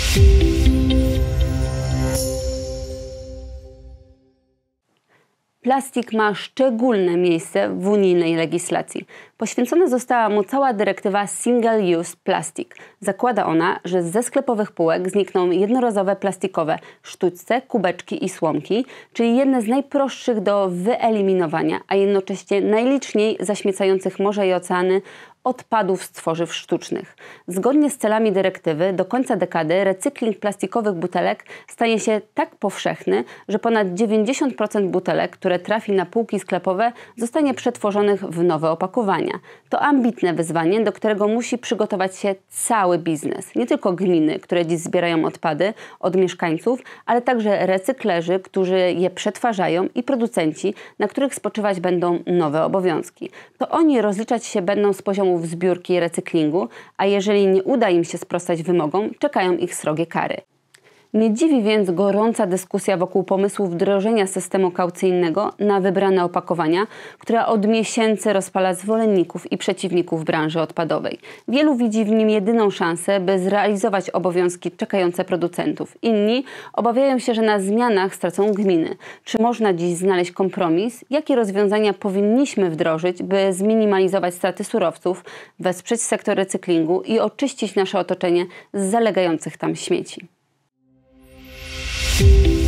Plastik ma szczególne miejsce w unijnej legislacji. Poświęcona została mu cała dyrektywa Single Use Plastic. Zakłada ona, że ze sklepowych półek znikną jednorazowe plastikowe sztućce, kubeczki i słomki, czyli jedne z najprostszych do wyeliminowania, a jednocześnie najliczniej zaśmiecających morze i oceany odpadów z tworzyw sztucznych. Zgodnie z celami dyrektywy do końca dekady recykling plastikowych butelek stanie się tak powszechny, że ponad 90% butelek, które trafi na półki sklepowe, zostanie przetworzonych w nowe opakowania. To ambitne wyzwanie, do którego musi przygotować się cały biznes. Nie tylko gminy, które dziś zbierają odpady od mieszkańców, ale także recyklerzy, którzy je przetwarzają i producenci, na których spoczywać będą nowe obowiązki. To oni rozliczać się będą z poziomu zbiórki i recyklingu, a jeżeli nie uda im się sprostać wymogom, czekają ich srogie kary. Nie dziwi więc gorąca dyskusja wokół pomysłu wdrożenia systemu kaucyjnego na wybrane opakowania, która od miesięcy rozpala zwolenników i przeciwników branży odpadowej. Wielu widzi w nim jedyną szansę, by zrealizować obowiązki czekające producentów. Inni obawiają się, że na zmianach stracą gminy. Czy można dziś znaleźć kompromis? Jakie rozwiązania powinniśmy wdrożyć, by zminimalizować straty surowców, wesprzeć sektor recyklingu i oczyścić nasze otoczenie z zalegających tam śmieci?